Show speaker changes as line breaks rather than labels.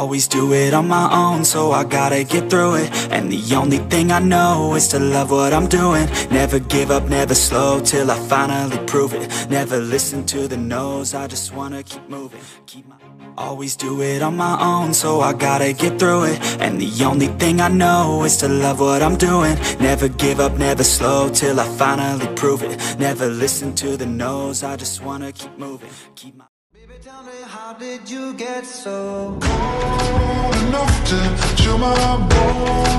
Always do it on my own, so I gotta get through it. And the only thing I know is to love what I'm doing. Never give up, never slow, till I finally prove it. Never listen to the no's, I just wanna keep moving. Always do it on my own, so I gotta get through it. And the only thing I know is to love what I'm doing. Never give up, never slow, till I finally prove it. Never listen to the no's, I just wanna keep moving.
Baby, tell me, how did you get so
cold enough to chill my bones?